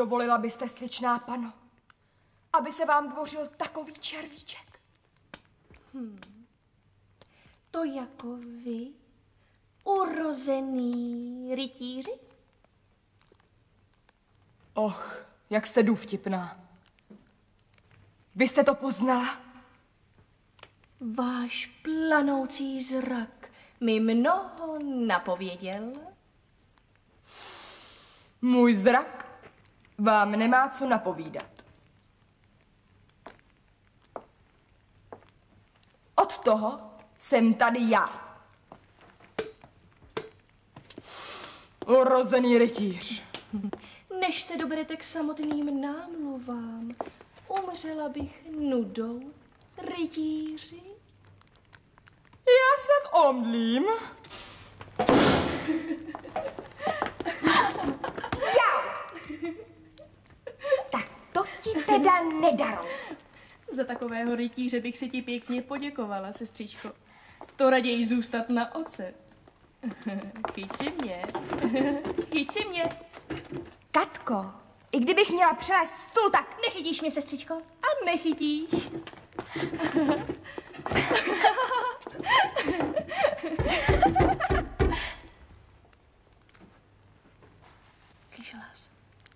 Dovolila byste, sličná pano, aby se vám dvořil takový červíček? To jako vy, urozený rytíři? Och, jak jste důvtipná. Vy jste to poznala? Váš planoucí zrak mi mnoho napověděl. Můj zrak vám nemá co napovídat. Od toho jsem tady já. Urozený rytíř. Než se doberete k samotným námluvám, umřela bych nudou, rytíři. Já se omdlím. Jau! Tak to ti teda nedaruju. Za takového rytíře bych si ti pěkně poděkovala, sestřičko. To raději zůstat na ocet. Chyť si mě. Chyť si mě. Katko, i kdybych měla přelézt stůl, tak... Nechytíš mě, sestřičko? A nechytíš. Slyšela jsi?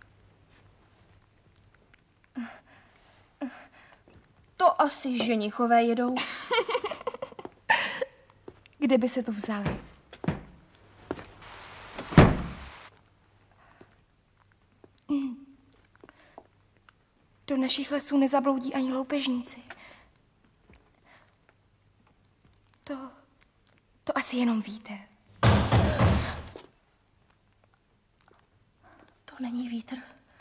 To asi ženichové jedou. Kde by se to vzali? Do našich lesů nezabloudí ani loupežníci. To asi jenom vítr. To není vítr.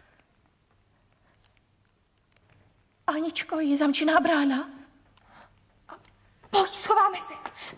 Aničko, je zamčená brána. Pojď, schováme se.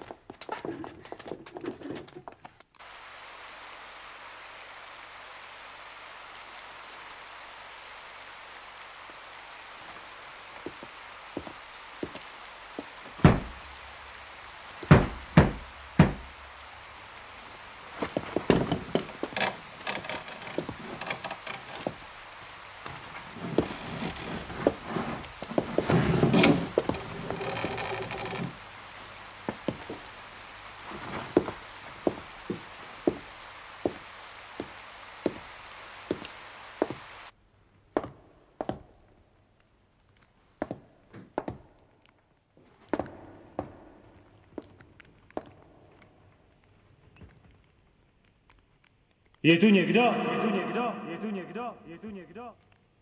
Je tu někdo? Je tu někdo? Je tu někdo? Je tu někdo?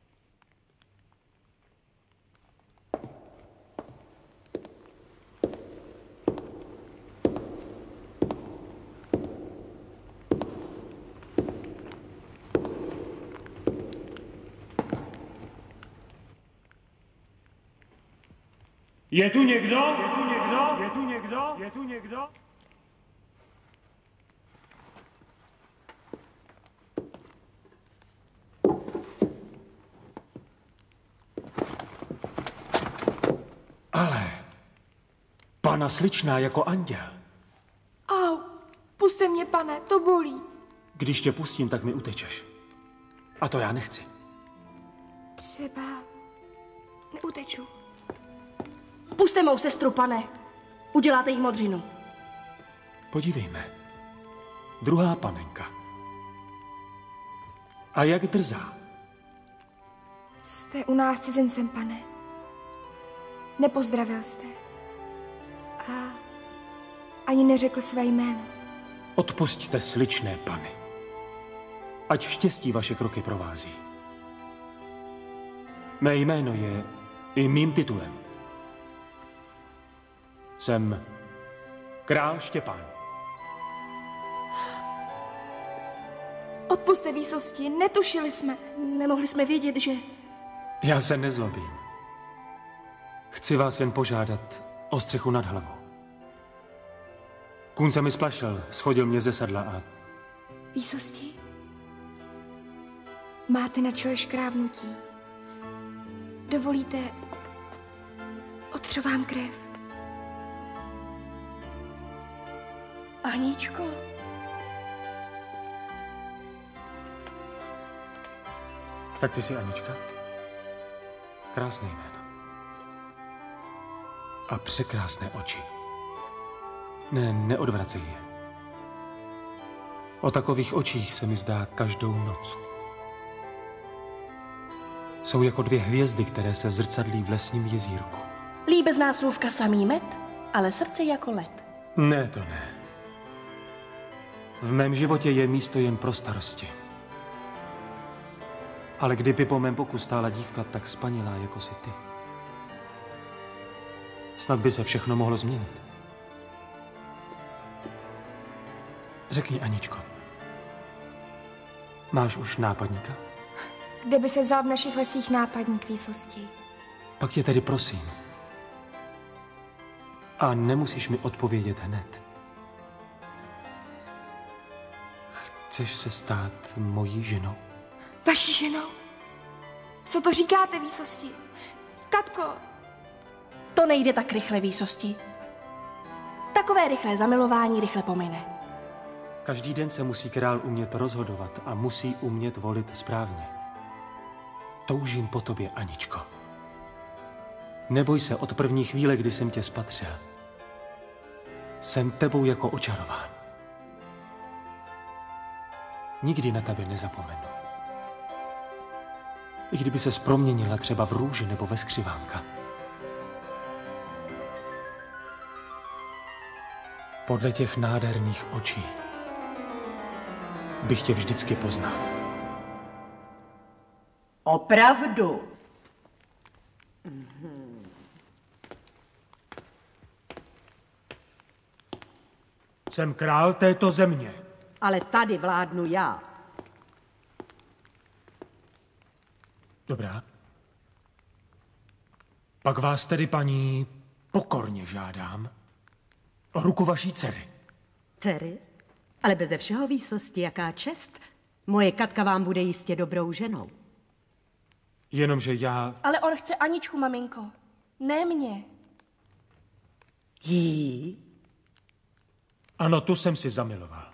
Je tu někdo? Je tu někdo? Je tu někdo? Je tu někdo? Ale pana sličná jako anděl. Au, puste mě, pane, to bolí. Když tě pustím, tak mi utečeš. A to já nechci. Třeba neuteču. Puste mou sestru, pane. Uděláte jí modřinu. Podívejme. Druhá panenka. A jak drzá. Jste u nás cizincem, pane. Nepozdravil jste. A ani neřekl své jméno. Odpusťte, sličné pany. Ať štěstí vaše kroky provází. Mé jméno je i mým titulem. Jsem král Štěpán. Odpuste, výsosti, netušili jsme. Nemohli jsme vědět, že... Já se nezlobím. Chci vás jen požádat o střechu nad hlavou. Kůň se mi splašil, schodil mě ze sedla a... Výsosti? Máte na čele škrábnutí. Dovolíte... Otřu vám krev. Aničko. Tak ty jsi Anička? Krásné jméno. A překrásné oči. Ne, neodvracej je. O takových očích se mi zdá každou noc. Jsou jako dvě hvězdy, které se zrcadlí v lesním jezírku. Líbezná slůvka samý med, ale srdce jako led. Ne, to ne. V mém životě je místo jen pro starosti. Ale kdyby po mém boku stála dívka tak spanilá, jako jsi ty, snad by se všechno mohlo změnit. Řekni, Aničko, máš už nápadníka? Kde by se vzal v našich lesích nápadník, výsosti? Pak tě tedy prosím. A nemusíš mi odpovědět hned. Chceš se stát mojí ženou? Vaší ženou? Co to říkáte, výsosti? Katko! To nejde tak rychle, výsosti. Takové rychlé zamilování rychle pomine. Každý den se musí král umět rozhodovat a musí umět volit správně. Toužím po tobě, Aničko. Neboj se od první chvíle, kdy jsem tě spatřil. Jsem tebou jako očarován. Nikdy na tebe nezapomenu. I kdyby ses proměnila třeba v růži nebo ve skřivánka. Podle těch nádherných očí bych tě vždycky poznal. Opravdu. Jsem král této země. Ale tady vládnu já. Dobrá. Pak vás tedy, paní, pokorně žádám o ruku vaší dcery. Dcery? Ale beze všeho výsosti, jaká čest. Moje Katka vám bude jistě dobrou ženou. Jenomže já... Ale on chce Aničku, maminko. Ne mě. Jí? Ano, tu jsem si zamiloval.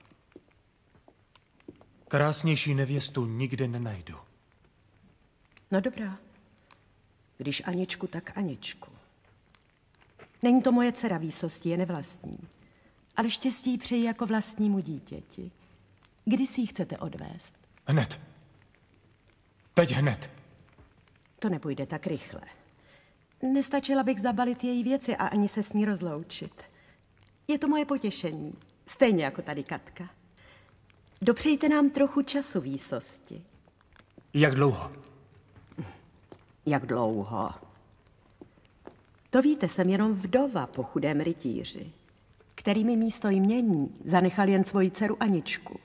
Krásnější nevěstu nikde nenajdu. No dobrá. Když Aničku, tak Aničku. Není to moje dcera výsosti, je nevlastní. Ale štěstí jí přeji jako vlastnímu dítěti. Kdy si ji chcete odvést? Hned. Teď hned. To nepůjde tak rychle. Nestačila bych zabalit její věci a ani se s ní rozloučit. Je to moje potěšení, stejně jako tady Katka. Dopřejte nám trochu času, výsosti. Jak dlouho? Jak dlouho? To víte, jsem jenom vdova po chudém rytíři, který mi místo jmění zanechal jen svoji dceru Aničku.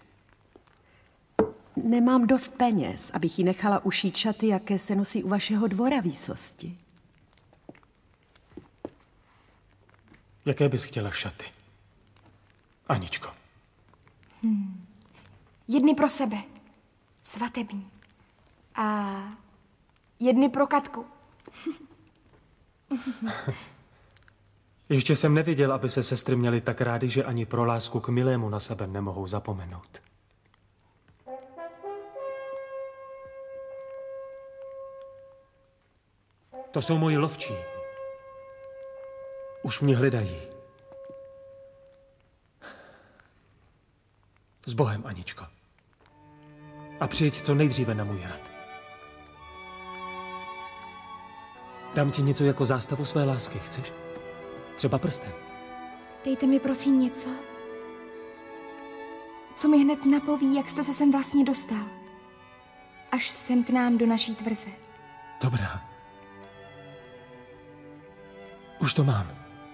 Nemám dost peněz, abych jí nechala ušít šaty, jaké se nosí u vašeho dvora, výsosti. Jaké bys chtěla šaty? Aničko. Jedny pro sebe, svatební. A jedny pro Katku. Ještě jsem neviděl, aby se sestry měly tak rády, že ani pro lásku k milému na sebe nemohou zapomenout. To jsou moji lovčí. Už mě hledají. S Bohem, Aničko. A přijeď co nejdříve na můj hrad. Dám ti něco jako zástavu své lásky, chceš? Třeba prsten. Dejte mi prosím něco, co mi hned napoví, jak jste se sem vlastně dostal. Až sem k nám do naší tvrze. Dobrá. Už to mám.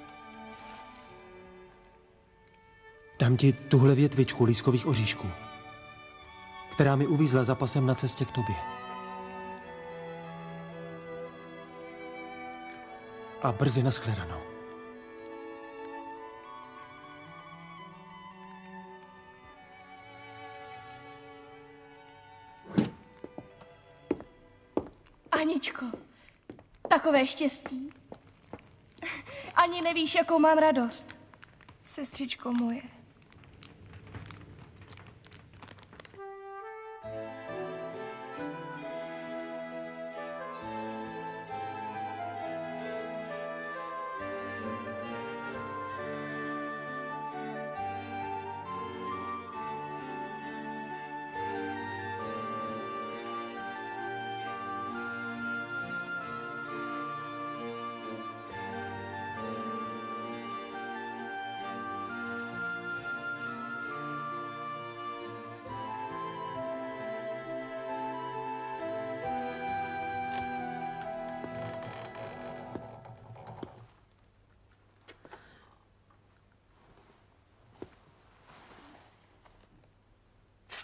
Dám ti tuhle větvičku lískových oříšků, která mi uvízla za pasem na cestě k tobě. A brzy nashledanou. Aničko, takové štěstí. Ani nevíš, jakou mám radost. Sestřičko moje.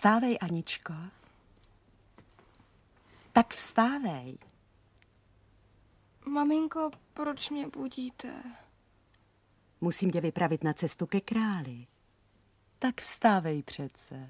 Vstávej, Aničko. Tak vstávej. Maminko, proč mě budíte? Musím tě vypravit na cestu ke králi. Tak vstávej přece.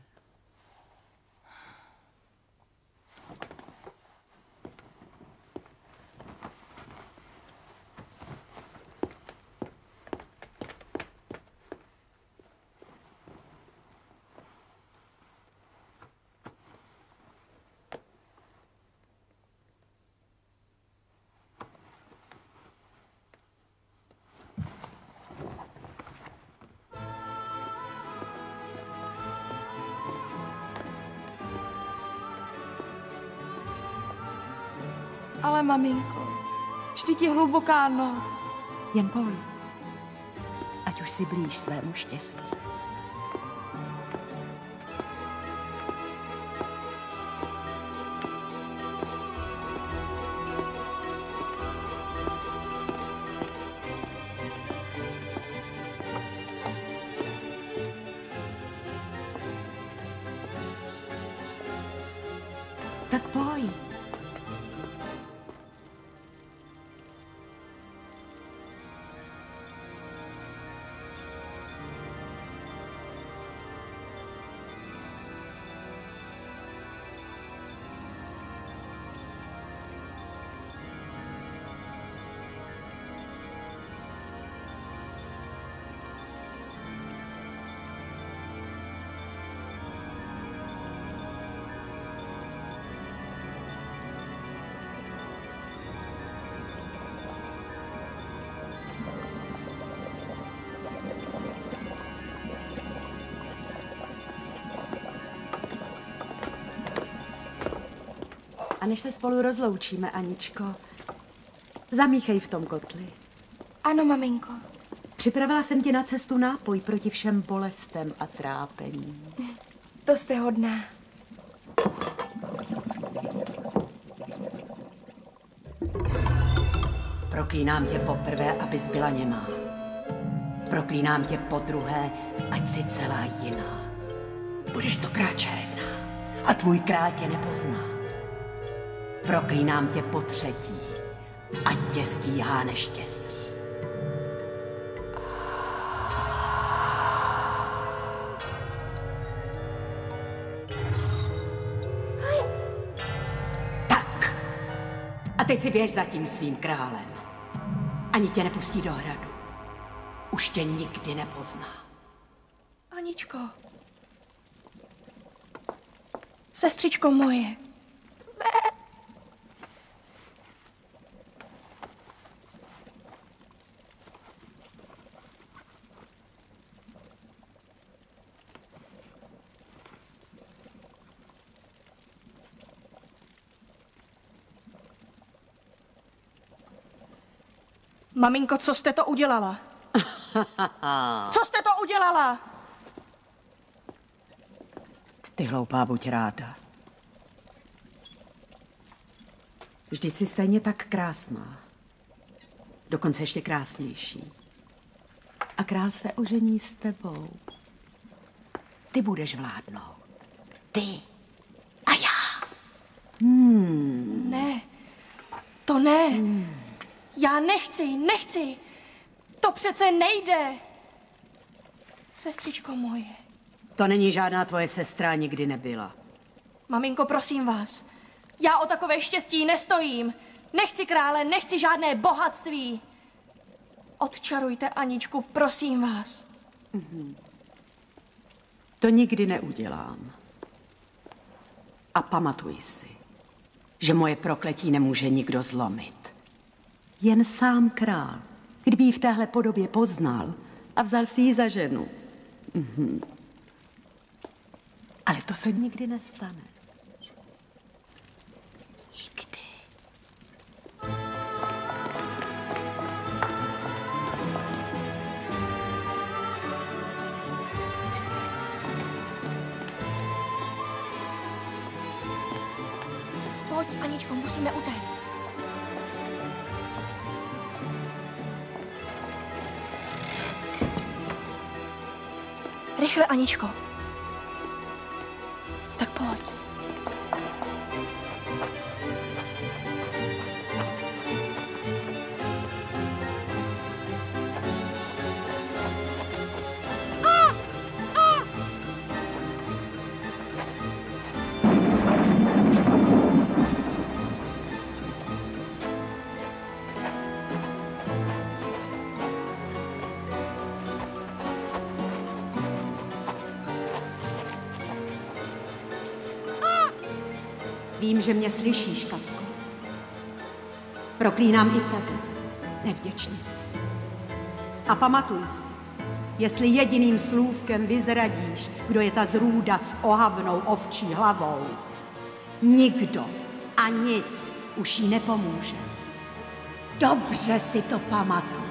Ale maminko, vždyť je hluboká noc. Jen pojď. Ať už si blíž svému štěstí. Tak pojď. A než se spolu rozloučíme, Aničko, zamíchej v tom kotli. Ano, maminko. Připravila jsem ti na cestu nápoj proti všem bolestem a trápením. To jste hodná. Proklínám tě poprvé, abys byla němá. Proklínám tě podruhé, ať si celá jiná. Budeš stokrát černá a tvůj král tě nepozná. Proklínám tě potřetí, ať tě stíhá neštěstí. Tak. A teď si běž za tím svým králem. Ani tě nepustí do hradu. Už tě nikdy nepozná. Aničko. Sestřičko moje. Maminko, co jste to udělala? Co jste to udělala? Ty hloupá, buď ráda. Vždyť jsi stejně tak krásná. Dokonce ještě krásnější. A král se ožení s tebou. Ty budeš vládnout. Ty a já. Ne, to ne. Já nechci. To přece nejde. Sestřičko moje. To není žádná tvoje sestra, nikdy nebyla. Maminko, prosím vás. Já o takové štěstí nestojím. Nechci krále, nechci žádné bohatství. Odčarujte Aničku, prosím vás. To nikdy neudělám. A pamatuj si, že moje prokletí nemůže nikdo zlomit. Jen sám král, kdyby ji v téhle podobě poznal a vzal si ji za ženu. Ale to se nikdy nestane. Nikdy. Pojď, Aničko, musíme utéct. Rychle, Aničko. Vím, že mě slyšíš, Katko. Proklínám i tebe, nevděčnice. A pamatuj si, jestli jediným slůvkem vyzradíš, kdo je ta zrůda s ohavnou ovčí hlavou, nikdo a nic už jí nepomůže. Dobře si to pamatuj.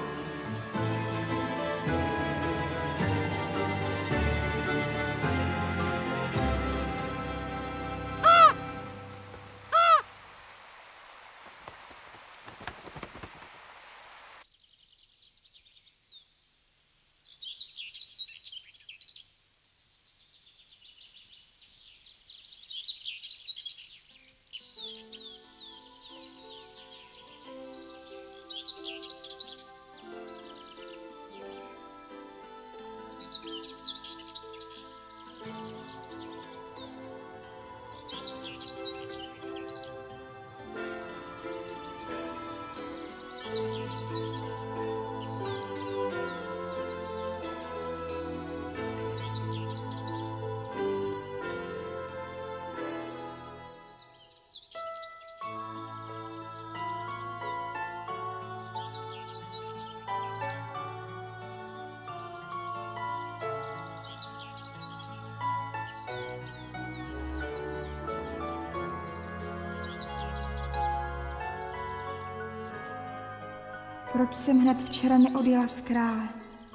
Proč jsem hned včera neodjela z krále?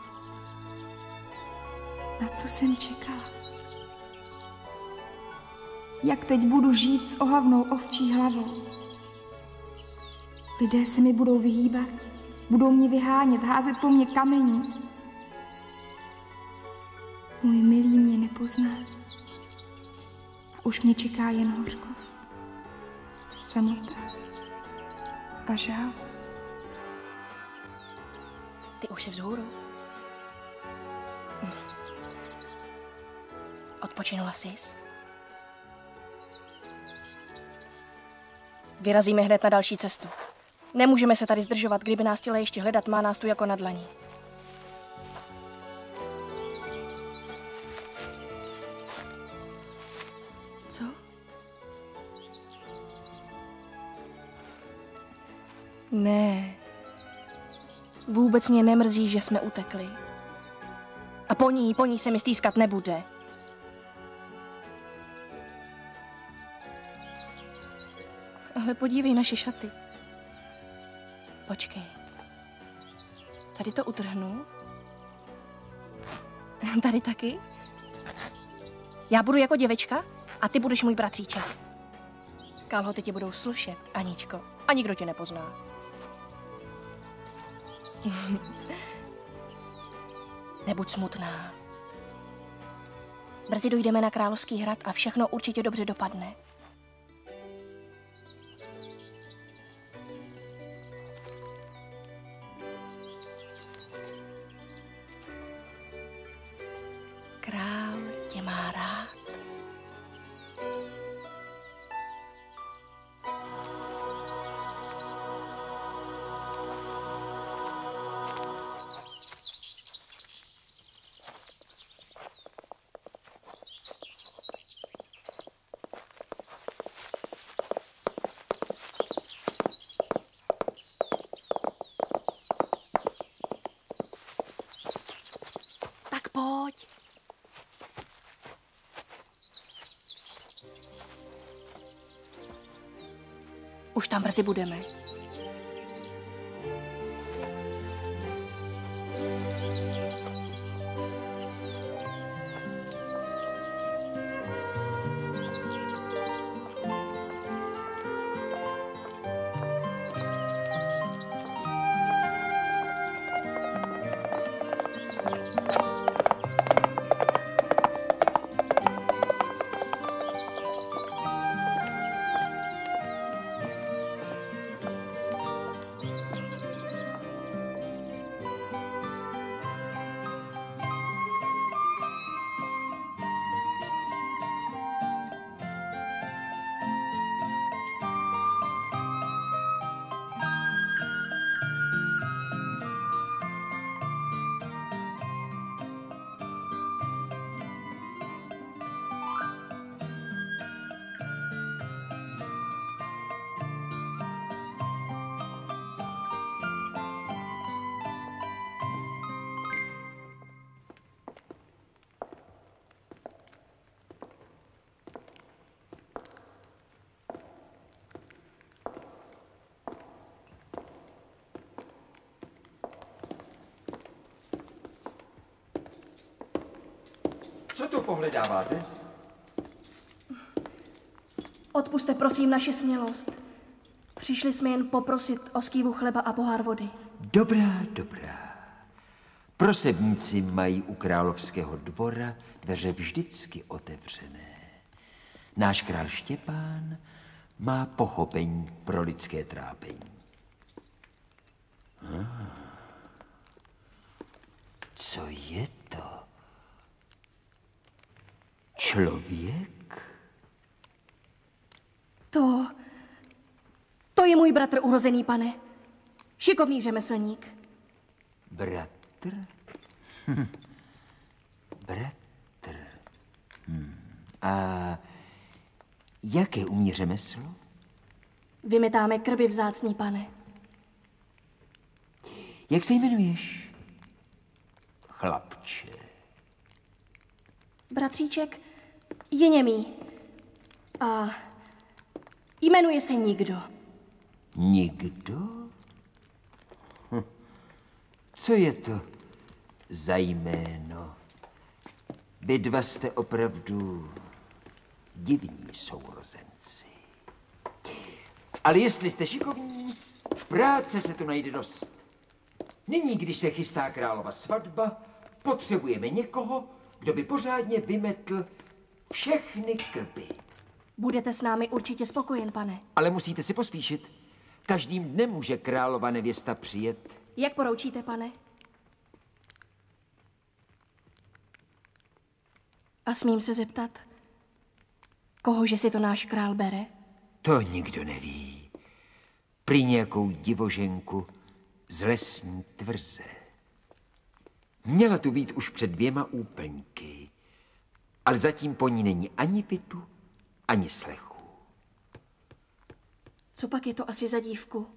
Na co jsem čekala? Jak teď budu žít s ohavnou ovčí hlavou? Lidé se mi budou vyhýbat, budou mě vyhánět, házet po mně kamení. Můj milý mě nepozná. A už mě čeká jen hořkost, samota a žál. Ty už jsi vzhůru. Odpočinula jsi? Vyrazíme hned na další cestu. Nemůžeme se tady zdržovat, kdyby nás chtěla ještě hledat, má nás tu jako na dlani. Co? Ne. Vůbec mě nemrzí, že jsme utekli. A po ní se mi stýskat nebude. Ale podívej naše šaty. Počkej. Tady to utrhnu. Tady taky. Já budu jako děvečka a ty budeš můj bratříček. Kalhoty ti budou slušet, Aničko. A nikdo tě nepozná. Nebuď smutná. Brzy dojdeme na Královský hrad a všechno určitě dobře dopadne. Král tě má rád. Tak pojď. Už tam brzy budeme. Co tu pohledáváte? Odpusťte prosím naši smělost. Přišli jsme jen poprosit o skývu chleba a pohár vody. Dobrá, dobrá. Prosebníci mají u královského dvora dveře vždycky otevřené. Náš král Štěpán má pochopení pro lidské trápení. Co je to? Člověk? To je můj bratr urozený, pane. Šikovný řemeslník. Bratr? Bratr. A jaké umí řemeslo? Vymetáme krby, vzácný pane. Jak se jmenuješ? Chlapče. Bratříček je němý. A jmenuje se Nikdo. Nikdo? Co je to za jméno? Vy dva jste opravdu divní sourozenci. Ale jestli jste šikovní, práce se tu najde dost. Nyní, když se chystá králova svatba, potřebujeme někoho, kdo by pořádně vymetl všechny krby. Budete s námi určitě spokojen, pane. Ale musíte si pospíšit. Každým dnem může králova nevěsta přijet. Jak poroučíte, pane? A smím se zeptat, kohože si to náš král bere? To nikdo neví. Prý nějakou divoženku z lesní tvrze. Měla tu být už před 2 úplňky, ale zatím po ní není ani vidu, ani slechu. Co pak je to asi za dívku,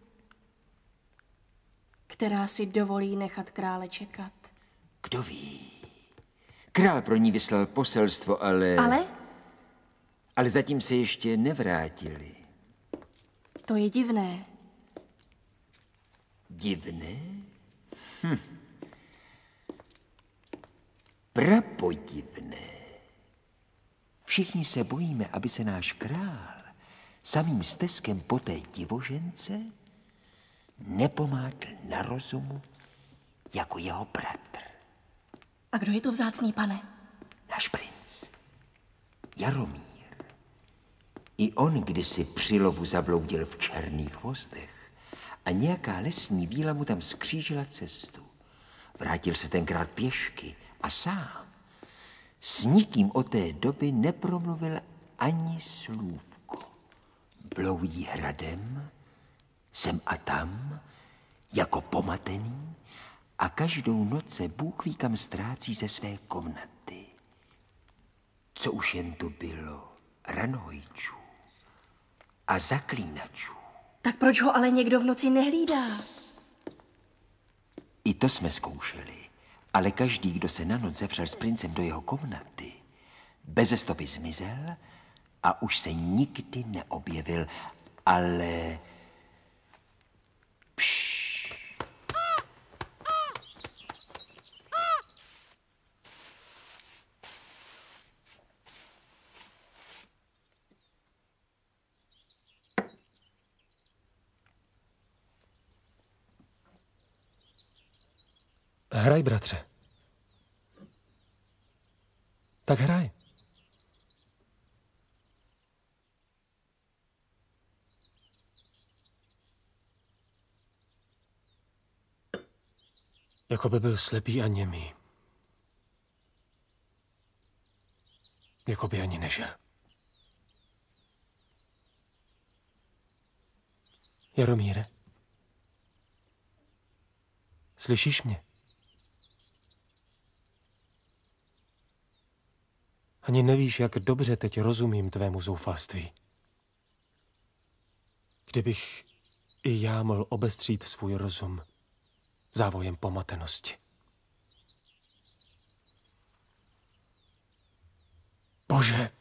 která si dovolí nechat krále čekat? Kdo ví? Král pro ní vyslal poselstvo, ale... Ale zatím se ještě nevrátili. To je divné. Divné? Prapodivné. Všichni se bojíme, aby se náš král samým steskem po té divožence nepomátl na rozumu jako jeho bratr. A kdo je to vzácný, pane? Náš princ. Jaromír. I on kdysi při lovu zabloudil v černých vozdech a nějaká lesní víla mu tam skřížila cestu. Vrátil se tenkrát pěšky a sám. S nikým od té doby nepromluvil ani slůvko. Bloudí hradem, sem a tam, jako pomatený a každou noc se Bůh ví kam ztrácí ze své komnaty. Co už jen to bylo ranhojčů a zaklínačů. Tak proč ho ale někdo v noci nehlídá? I to jsme zkoušeli, ale každý, kdo se na noc zavřel s princem do jeho komnaty, beze stopy zmizel a už se nikdy neobjevil, ale... Pšš. Hraj, bratře. Tak hraj. Jako by byl slepý a němý. Jako by ani nežil. Jaromíre, slyšíš mě? Ani nevíš, jak dobře teď rozumím tvému zoufalství. Kdybych i já mohl obestřít svůj rozum závojem pomatenosti. Bože,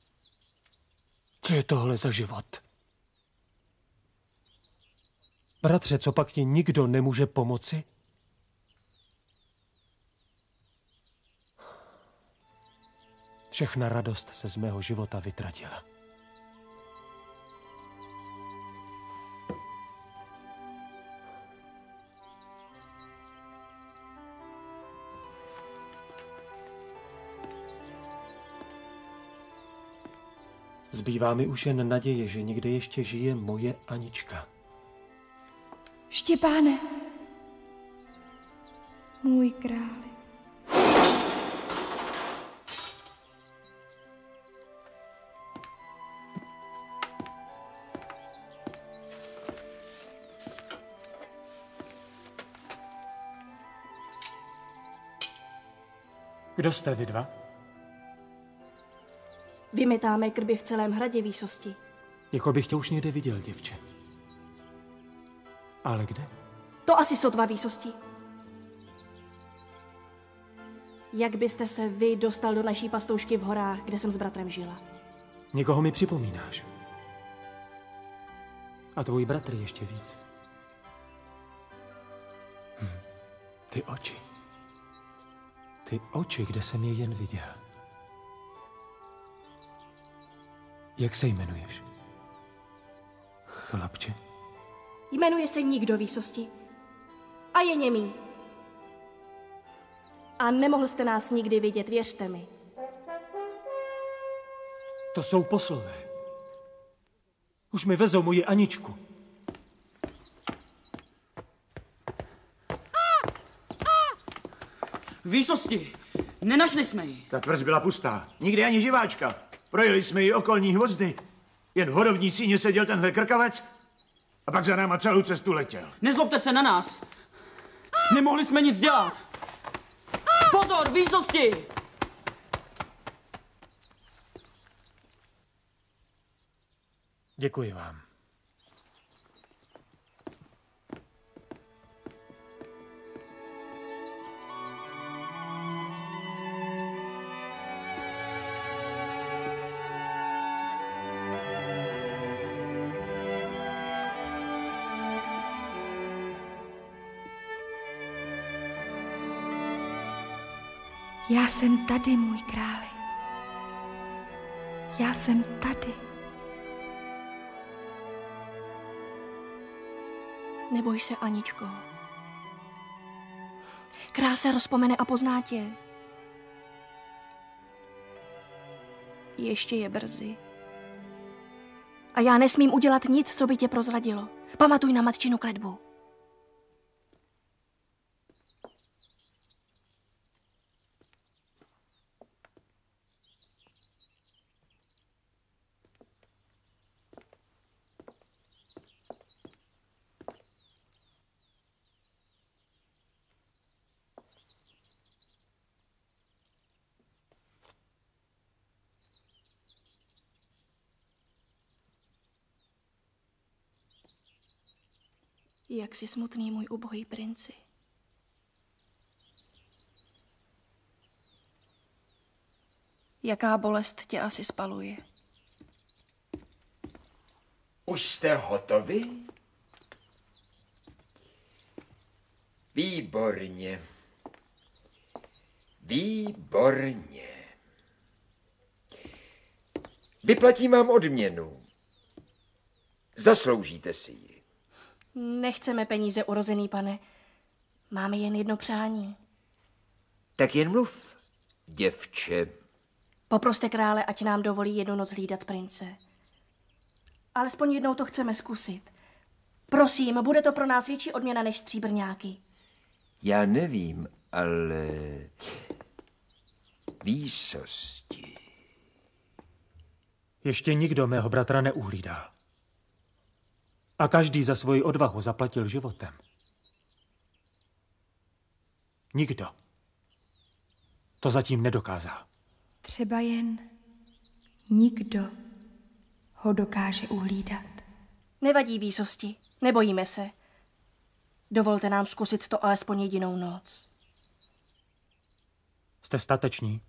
co je tohle za život? Bratře, co pak ti nikdo nemůže pomoci? Všechna radost se z mého života vytratila. Zbývá mi už jen naděje, že někde ještě žije moje Anička. Štěpáne, můj králi. Kdo jste vy dva? Vymetáme krby v celém hradě, výsosti. Jako bych tě už někde viděl, děvče. Ale kde? To asi sotva, výsosti. Jak byste se vy dostal do naší pastoušky v horách, kde jsem s bratrem žila? Někoho mi připomínáš. A tvůj bratr ještě víc. Ty oči. Ty oči, kde jsem je jen viděl. Jak se jmenuješ? Chlapče? Jmenuje se nikdo, výsosti. A je němý. A nemohl jste nás nikdy vidět, věřte mi. To jsou poslové. Už mi vezou moji Aničku. Výsosti, nenašli jsme ji. Ta tvrz byla pustá. Nikdy ani živáčka. Projeli jsme ji okolní hvozdy. Jen v hodovní síně seděl tenhle krkavec a pak za náma celou cestu letěl. Nezlobte se na nás. Nemohli jsme nic dělat. Pozor, výsosti! Děkuji vám. Já jsem tady, můj králi. Já jsem tady. Neboj se, Aničko. Král se rozpomene a pozná tě. Ještě je brzy. A já nesmím udělat nic, co by tě prozradilo. Pamatuj na matčinu kletbu. Jak jsi smutný, můj ubohý princi. Jaká bolest tě asi spaluje? Už jste hotovi? Výborně. Výborně. Vyplatím vám odměnu. Zasloužíte si ji. Nechceme peníze, urozený pane. Máme jen jedno přání. Tak jen mluv, děvče. Poproste krále, ať nám dovolí jednu noc hlídat prince. Alespoň jednou to chceme zkusit. Prosím, bude to pro nás větší odměna než stříbrňáky. Já nevím, ale... Výsosti. Ještě nikdo mého bratra neuhlídal. A každý za svoji odvahu zaplatil životem. Nikdo to zatím nedokázal. Třeba jen nikdo ho dokáže uhlídat. Nevadí, výsosti, nebojíme se. Dovolte nám zkusit to alespoň jedinou noc. Jste stateční?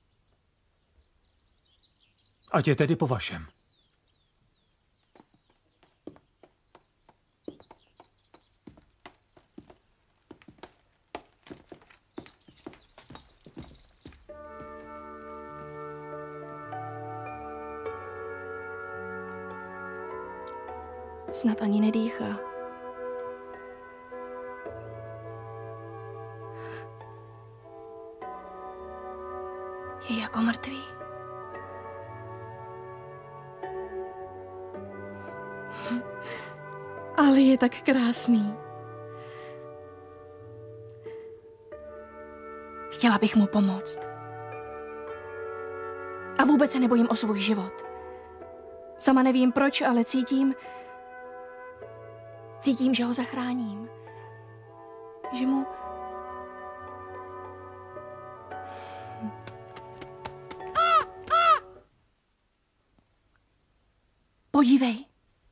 Ať je tedy po vašem. Snad ani nedýchá. Je jako mrtvý. Ale je tak krásný. Chtěla bych mu pomoct. A vůbec se nebojím o svůj život. Sama nevím proč, ale cítím, že ho zachráním. Že mu... Podívej.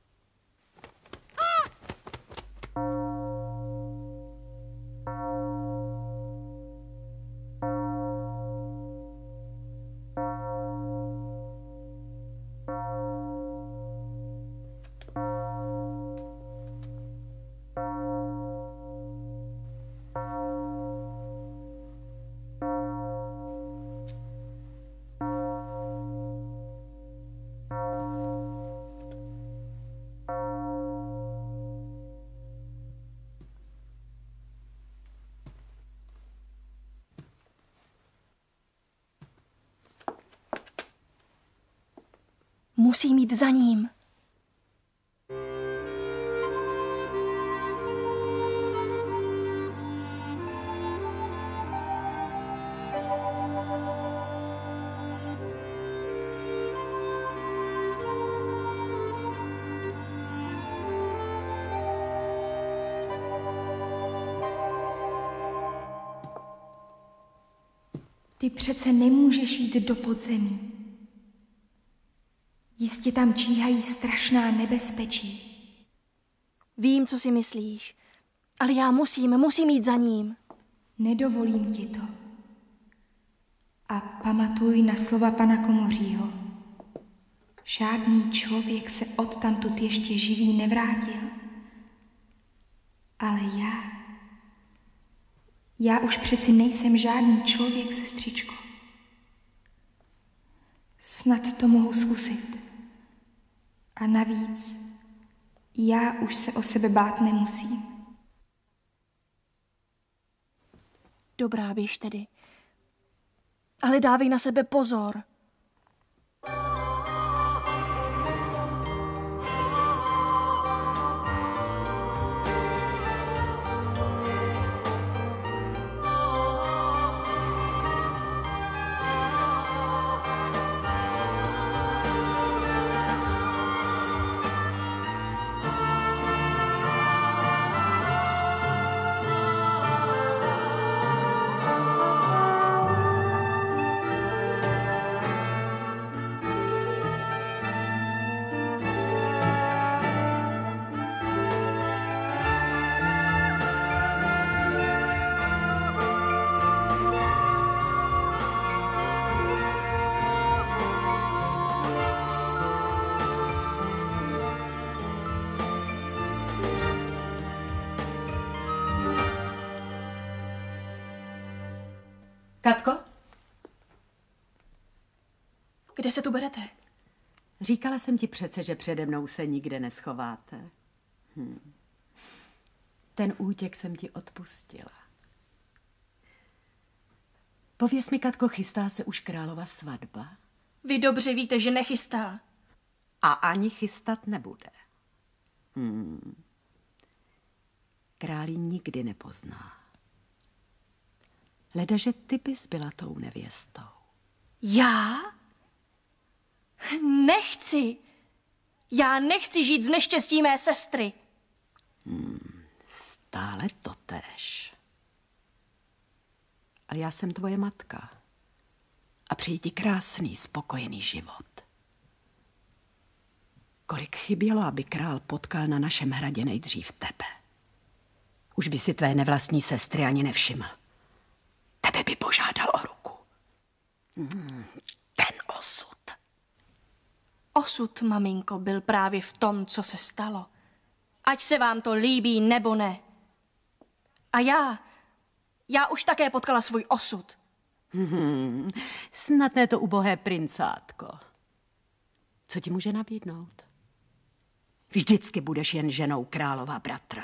Musím jít za ním. Ty přece nemůžeš jít do podzemí. Jistě tam číhají strašná nebezpečí. Vím, co si myslíš, ale já musím jít za ním. Nedovolím ti to. A pamatuj na slova pana Komořího. Žádný člověk se odtamtud ještě živý nevrátil. Ale já už přeci nejsem žádný člověk, sestřičko. Snad to mohu zkusit. A navíc, já už se o sebe bát nemusím. Dobrá, běž tedy. Ale dávej na sebe pozor. Katko? Kde se tu berete? Říkala jsem ti přece, že přede mnou se nikde neschováte. Ten útěk jsem ti odpustila. Pověz mi, Katko, chystá se už králova svatba? Vy dobře víte, že nechystá. A ani chystat nebude. Král ji nikdy nepozná. Ledaže ty bys byla tou nevěstou. Já? Nechci. Já nechci žít z neštěstí mé sestry. Stále totéž. Ale já jsem tvoje matka. A přeji ti krásný, spokojený život. Kolik chybělo, aby král potkal na našem hradě nejdřív tebe. Už by si tvé nevlastní sestry ani nevšiml. Tebe by požádal o ruku. Ten osud. Osud, maminko, byl právě v tom, co se stalo. Ať se vám to líbí, nebo ne. A já už také potkala svůj osud. Snad ne to ubohé princátko. Co ti může nabídnout? Vždycky budeš jen ženou králova bratra.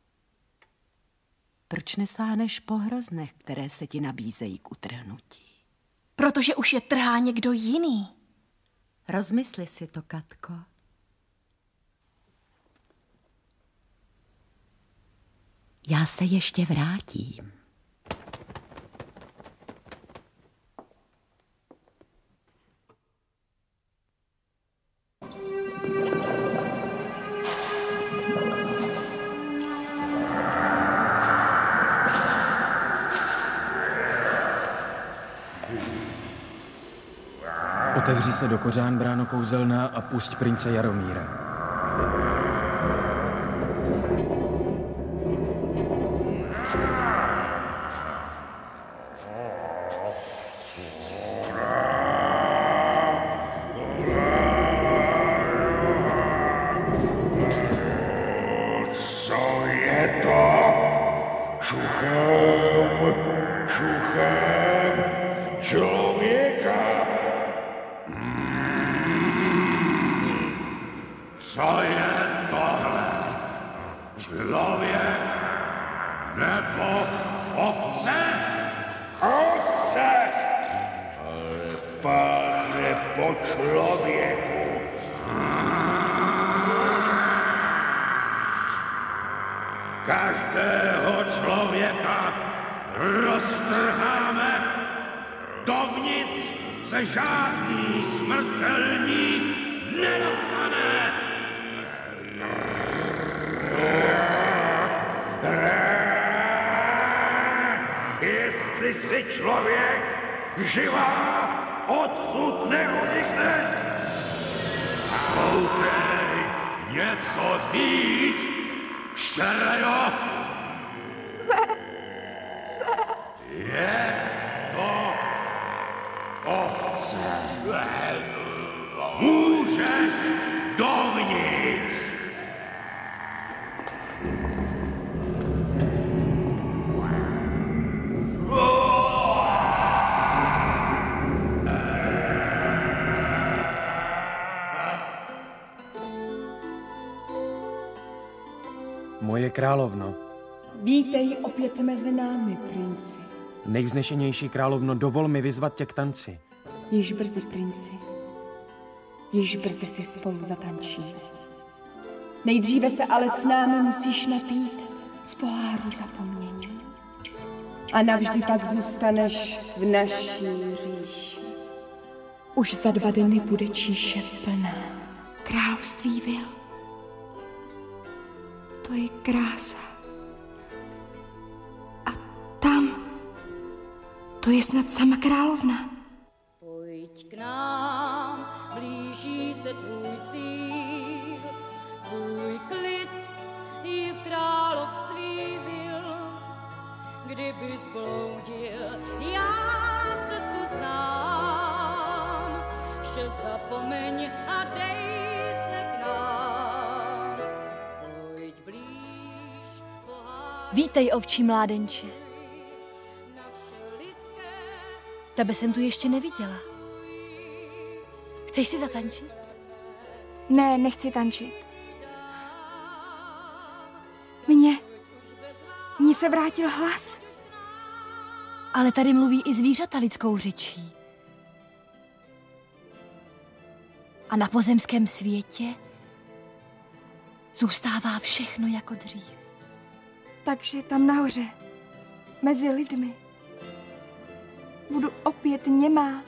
Proč nesáhneš po hroznech, které se ti nabízejí k utrhnutí? Protože už je trhá někdo jiný. Rozmysli si to, Katko. Já se ještě vrátím. Otevři se do kořán, bráno kouzelná, a pusť prince Jaromíra. Co je to? Čuchám člověka. Co je tohle? Člověk nebo ovce? Ovce! Ale páchne po člověku. Každého člověka roztrháme. Dovnitř se žádný smrtelník nedostane. Jestli jsi člověk živá, odsud neunikneš. Koukej, něco víc, šerejo. Je to ovce. Můžeš dovnitř. Moje královno. Vítej opět mezi námi, princi. Nejvznešenější královno, dovol mi vyzvat tě k tanci. Již brzy, princi. Již brzy si spolu zatančíme. Nejdříve se ale s námi musíš napít z poháru zapomnění. A navždy pak zůstaneš v naší říši. Už za 2 dny bude číše plná. Království vil. To je krása. A tam, to je snad sama královna. Pojď k nám, blíží se tvůj cíl, tvůj klid i v království vil. Kdyby zbloudil, já cestu znám, vše zapomeň a dej se k nám. Pojď blíž, Vítej, ovčí mládenče. Tebe jsem tu ještě neviděla. Chceš si zatančit? Ne, nechci tančit. Mně se vrátil hlas. Ale tady mluví i zvířata lidskou řečí. A na pozemském světě zůstává všechno jako dřív. Takže tam nahoře, mezi lidmi, budu opět němá.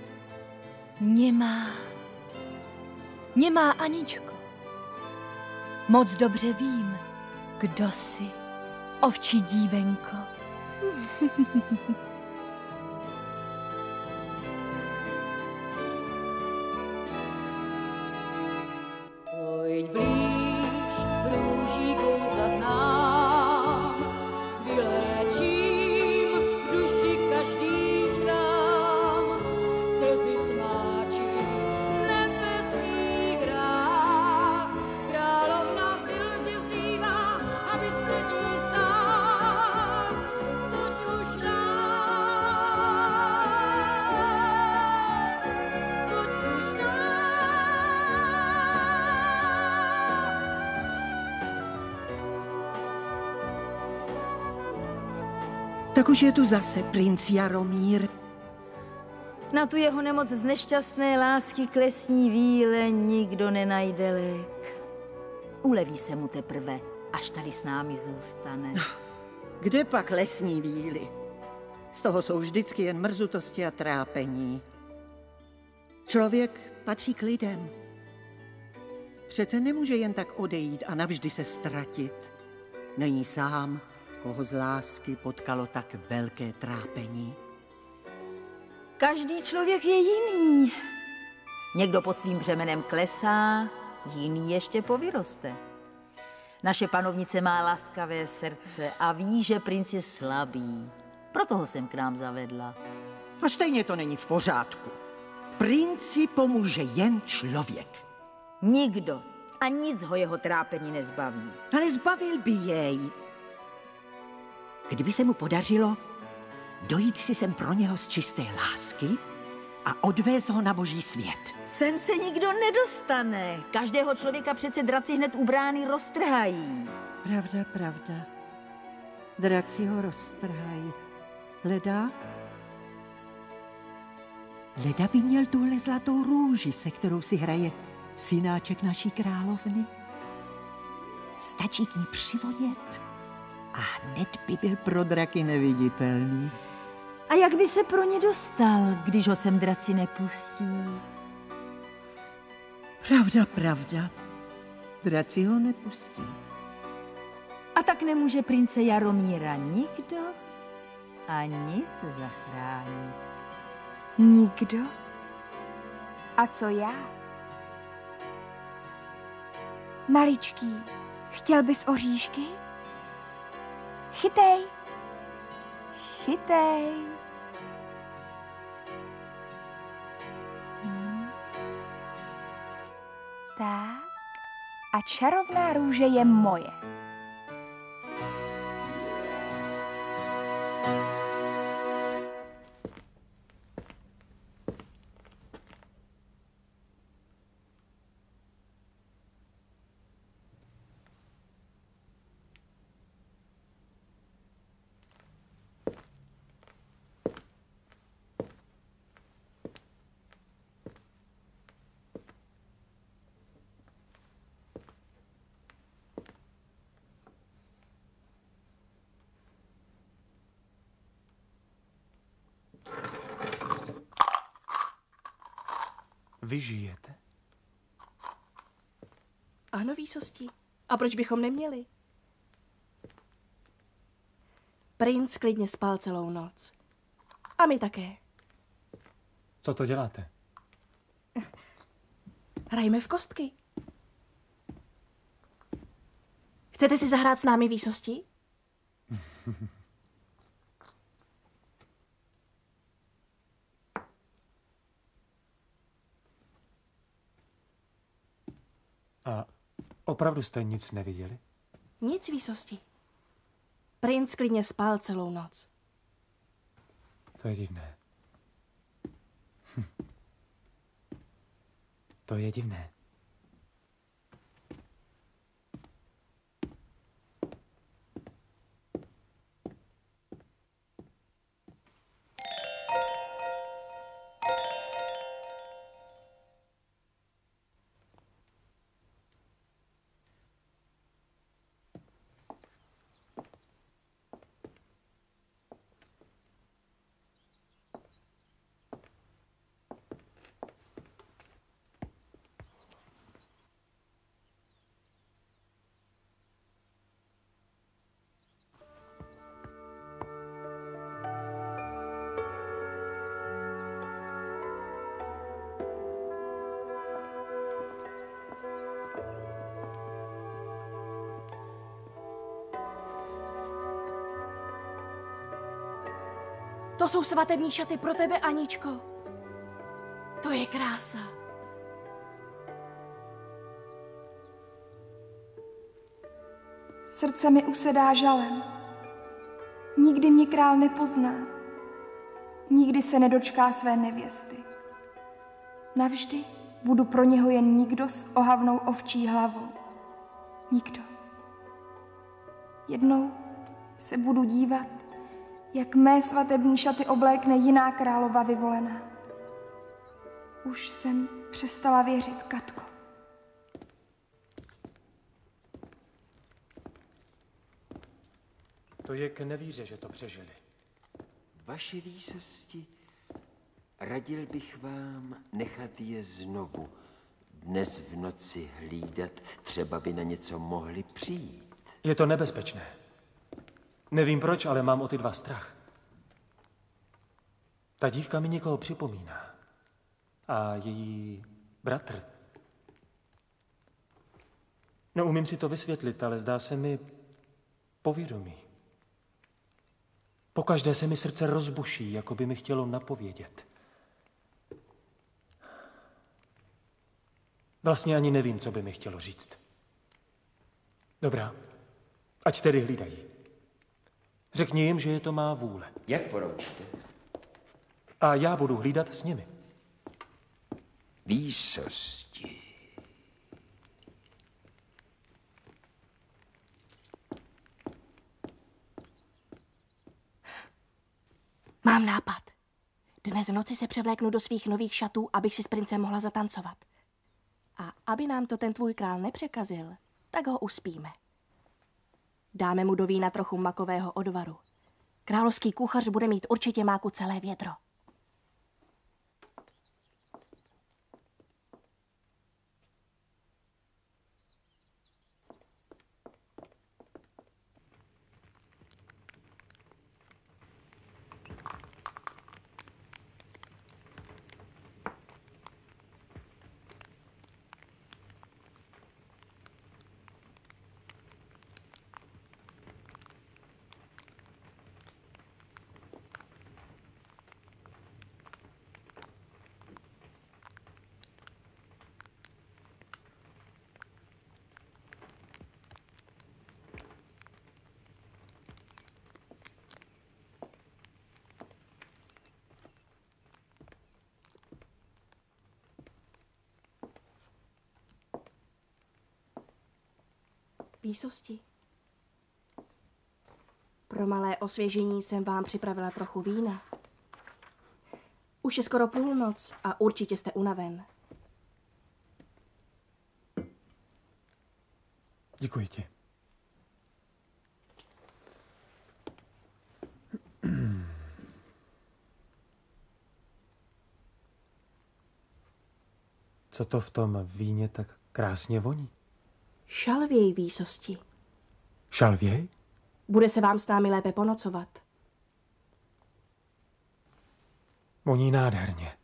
Němá Aničko. Moc dobře vím, kdo jsi, ovčí dívenko. Pojď blíž, růží kouzla znám, vyléčím v duši každý šrám, slzy smáčí nebeský grách, královna vil tě vzývá, aby před ní stál, buď už nám Tak už je tu zase princ Jaromír. Na tu jeho nemoc z nešťastné lásky k lesní víle nikdo nenajde lék. Uleví se mu teprve, až tady s námi zůstane. Kde pak lesní víly? Z toho jsou vždycky jen mrzutosti a trápení. Člověk patří k lidem. Přece nemůže jen tak odejít a navždy se ztratit. Není sám, koho z lásky potkalo tak velké trápení. Každý člověk je jiný. Někdo pod svým břemenem klesá, jiný ještě povyroste. Naše panovnice má laskavé srdce a ví, že princ je slabý. Proto ho jsem k nám zavedla. A stejně to není v pořádku. Princi pomůže jen člověk. Nikdo a nic ho jeho trápení nezbaví. Ale zbavil by jej. Kdyby se mu podařilo dojít si sem pro něho z čisté lásky a odvést ho na boží svět. Sem se nikdo nedostane. Každého člověka přece draci hned u brány roztrhají. Pravda, pravda. Draci ho roztrhají. Leda by měl tuhle zlatou růži, se kterou si hraje synáček naší královny. Stačí k ní přivonět a hned by byl pro draky neviditelný. A jak by se pro ně dostal, když ho sem draci nepustí? Pravda, pravda. Draci ho nepustí. A tak nemůže prince Jaromíra nikdo a nic zachránit. Nikdo? A co já? Maličký, chtěl bys oříšky? Chytej! Chytej! Tak, a čarovná růže je moje. Vy žijete? Ano, výsosti. A proč bychom neměli? Princ klidně spal celou noc. A my také. Co to děláte? Hrajeme v kostky. Chcete si zahrát s námi, výsosti? A opravdu jste nic neviděli? Nic, výsosti. Princ klidně spal celou noc. To je divné. To je divné. To jsou svatební šaty pro tebe, Aničko. To je krása. Srdce mi usedá žalem. Nikdy mě král nepozná. Nikdy se nedočká své nevěsty. Navždy budu pro něho jen nikdo s ohavnou ovčí hlavou. Nikdo. Jednou se budu dívat jak mé svatební šaty oblékne jiná králova vyvolená. Už jsem přestala věřit, Katko. To je k nevíře, že to přežili. Vaše výsosti, radil bych vám nechat je znovu dnes v noci hlídat, třeba by na něco mohli přijít. Je to nebezpečné. Nevím proč, ale mám o ty dva strach. Ta dívka mi někoho připomíná. A její bratr. No, umím si to vysvětlit, ale zdá se mi povědomí. Pokaždé se mi srdce rozbuší, jako by mi chtělo napovědět. Vlastně ani nevím, co by mi chtělo říct. Dobrá, ať tedy hlídají. Řekni jim, že je to má vůle. Jak poroučíte? A já budu hlídat s nimi. Výsosti. Mám nápad. Dnes v noci se převléknu do svých nových šatů, abych si s princem mohla zatancovat. A aby nám to ten tvůj král nepřekazil, tak ho uspíme. Dáme mu do vína trochu makového odvaru. Královský kuchař bude mít určitě máku celé vědro. Výsosti. Pro malé osvěžení jsem vám připravila trochu vína. Už je skoro půlnoc a určitě jste unaven. Děkuji ti. Co to v tom víně tak krásně voní? Šalvěj, výsosti. Šalvěj? Bude se vám s námi lépe ponocovat. Voní nádherně.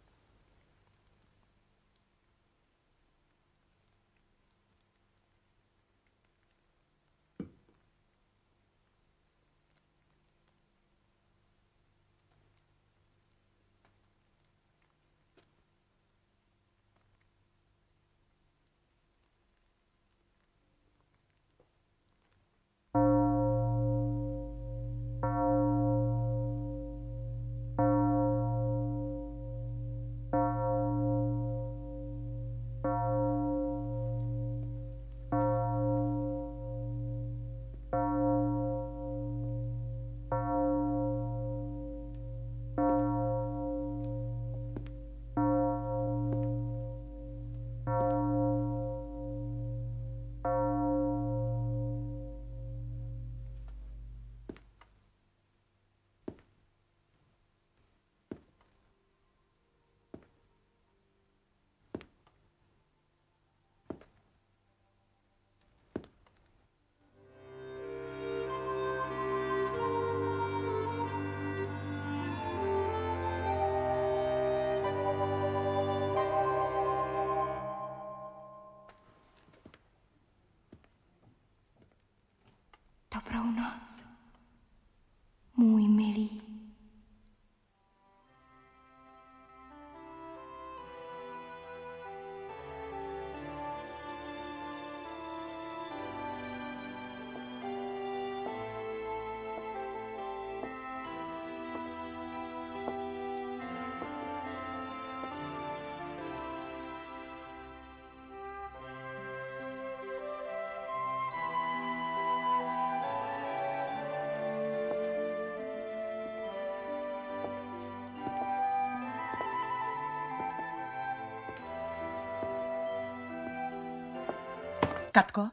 Katko?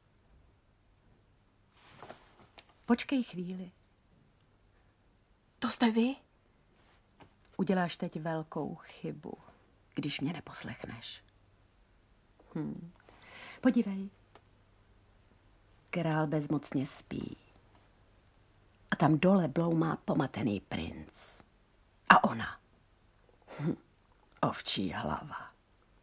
Počkej chvíli. To jste vy? Uděláš teď velkou chybu, když mě neposlechneš. Podívej. Král bezmocně spí. A tam dole bloumá pomatený princ. A ona. Ovčí hlava.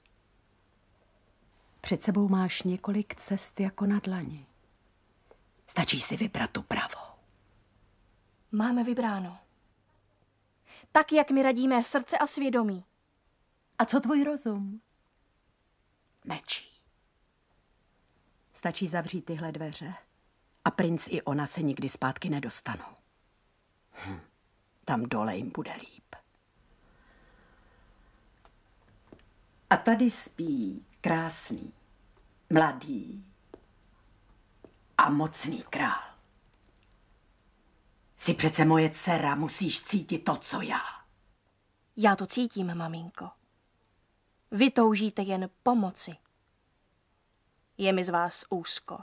Před sebou máš několik cest jako na dlani. Stačí si vybrat tu pravou. Máme vybráno. Tak, jak mi radí mé srdce a svědomí. A co tvůj rozum? Mečí. Stačí zavřít tyhle dveře a princ i ona se nikdy zpátky nedostanou. Tam dole jim bude líp. A tady spí krásný, mladý a mocný král. Jsi přece moje dcera, musíš cítit to, co já. Já to cítím, maminko. Vy toužíte jen pomoci. Je mi z vás úzko.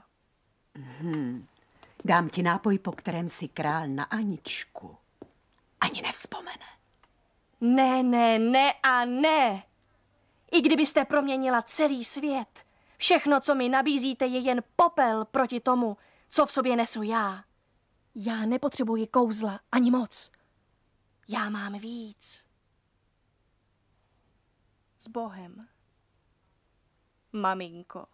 Dám ti nápoj, po kterém si král na Aničku ani nevzpomene. Ne, ne, ne a ne. I kdybyste proměnila celý svět, všechno, co mi nabízíte, je jen popel proti tomu, co v sobě nesu já. Já nepotřebuji kouzla ani moc. Já mám víc. S Bohem. Maminko.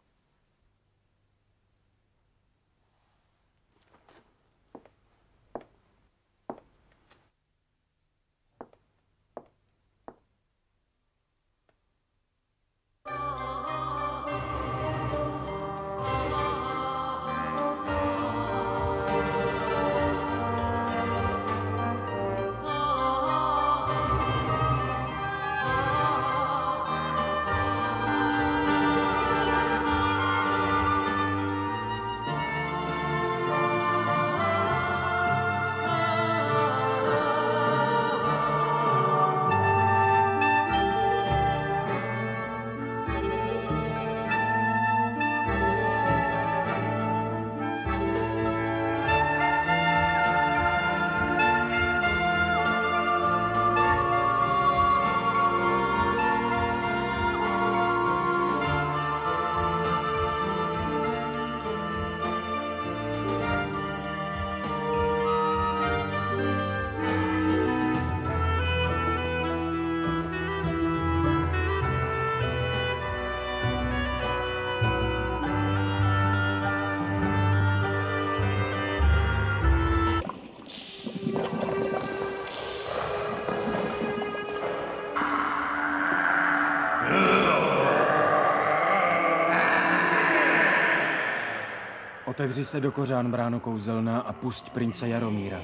Otevři se do kořán, bráno kouzelná, a pusť prince Jaromíra.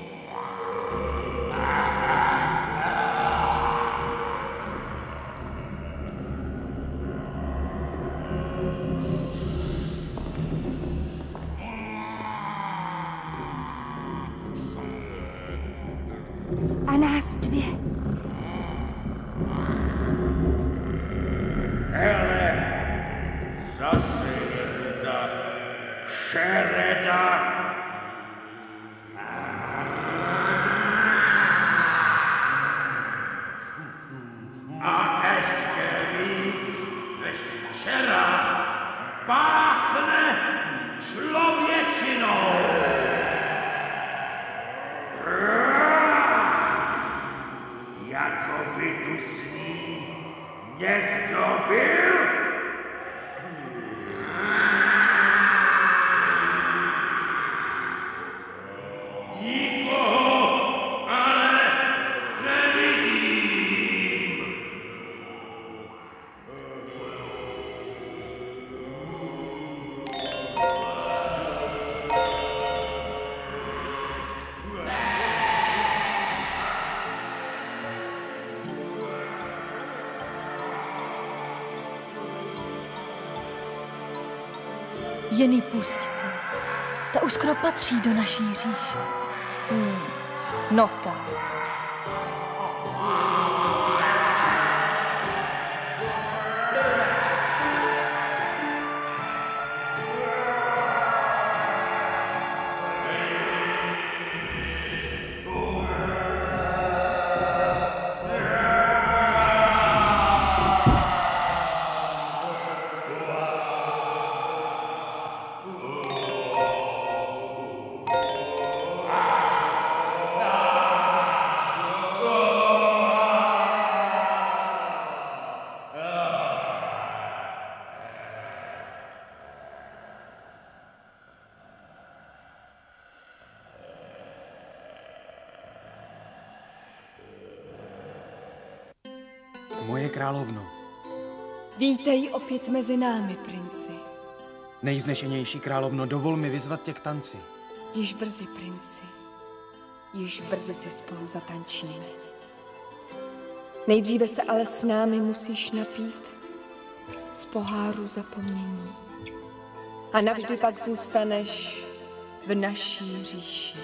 A nás dvě. Hele, zase jedna šereda. A ještě víc než včera páchne člověčinou. Jako by tu s ní někdo byl. Nikoho ale nevidím. Jen ji pusťte. Ta už skoro patří do naší říše. No tak. Moje královno, Vítej opět mezi námi, princi. nejvznešenější královno, dovol mi vyzvat tě k tanci. Již brzy, princi. Již brzy se spolu zatančíme. Nejdříve se ale s námi musíš napít z poháru zapomnění. A navždy pak zůstaneš v naší říši.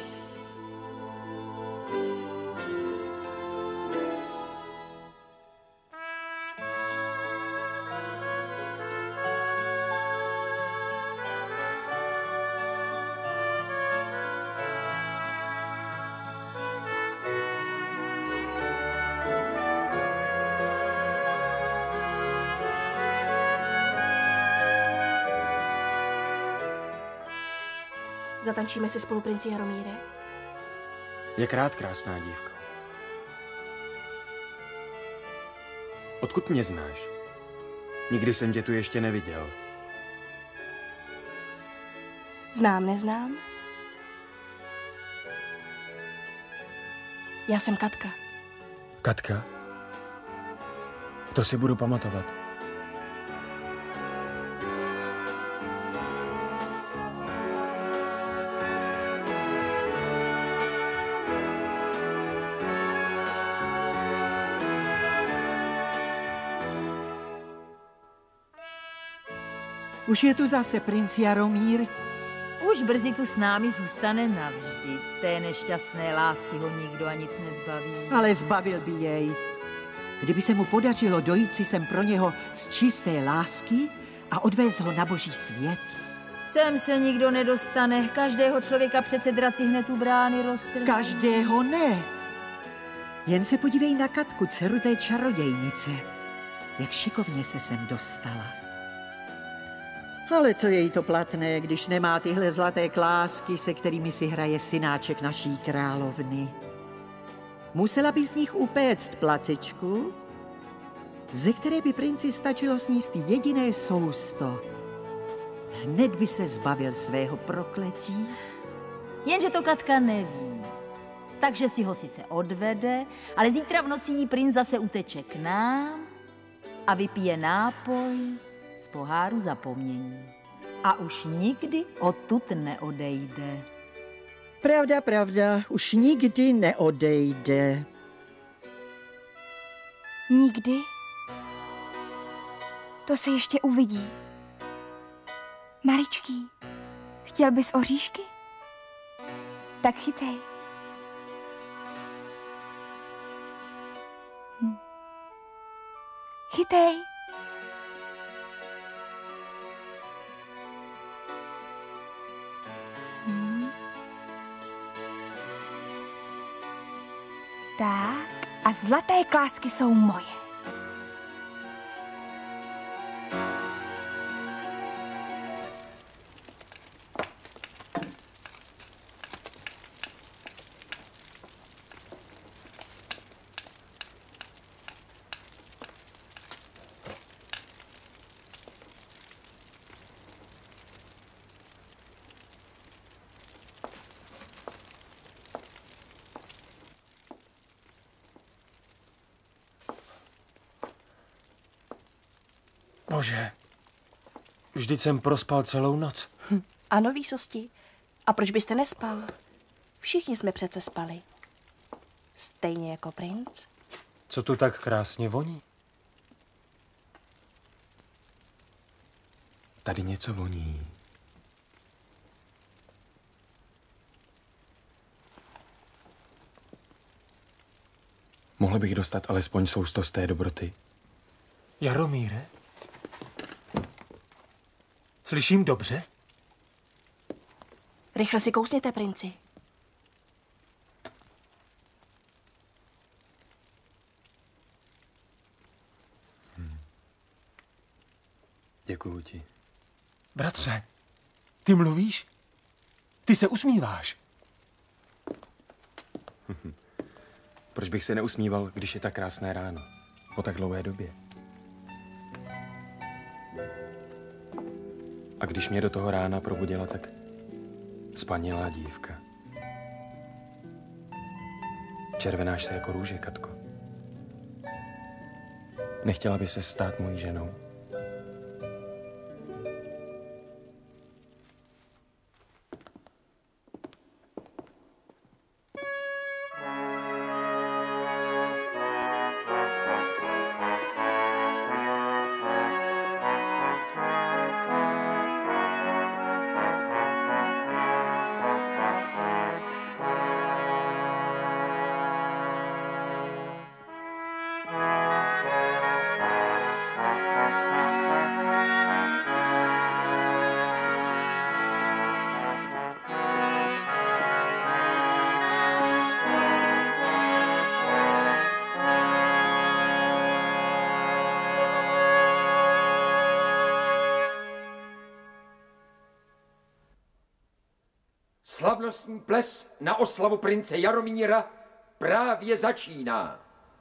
Zatančíme si spolu, princi Jaromíre? Jak rád, krásná dívko. Odkud mě znáš? Nikdy jsem tě tu ještě neviděl. Znám, neznám? Já jsem Katka. Katka? To si budu pamatovat. Už je tu zase princ Jaromír. Už brzy tu s námi zůstane navždy. Té nešťastné lásky ho nikdo a nic nezbaví. Ale zbavil by jej. Kdyby se mu podařilo dojít si sem pro něho z čisté lásky a odvést ho na boží svět. Sem se nikdo nedostane. Každého člověka přece draci hned u brány roztrhne. Každého ne. Jen se podívej na Katku, dceru té čarodějnice. Jak šikovně se sem dostala. Ale co je jí to platné, když nemá tyhle zlaté klásky, se kterými si hraje synáček naší královny? Musela by z nich upéct placečku, ze které by princi stačilo sníst jediné sousto. Hned by se zbavil svého prokletí. Jenže to Katka neví. Takže si ho sice odvede, ale zítra v noci jí princ zase uteče k nám a vypije nápoj z poháru zapomnění. A už nikdy odtud neodejde. Pravda, pravda, už nikdy neodejde. Nikdy? To se ještě uvidí. Maličký, chtěl bys oříšky? Tak chytej. Chytej. Tak, a zlaté klásky jsou moje. Bože, vždyť jsem prospal celou noc. Ano, výsosti. A proč byste nespal? Všichni jsme přece spali. Stejně jako princ. Co tu tak krásně voní? Tady něco voní. Mohl bych dostat alespoň sousto z té dobroty? Jaromíre? Slyším dobře? Rychle si kousněte, princi. Děkuju ti. Bratře, ty mluvíš? Ty se usmíváš. Proč bych se neusmíval, když je tak krásné ráno? Po tak dlouhé době. A když mě do toho rána probudila tak spanilá dívka. Červenáš se jako růže, Katko. Nechtěla by se stát mojí ženou? Slavnostní ples na oslavu prince Jaromíra právě začíná.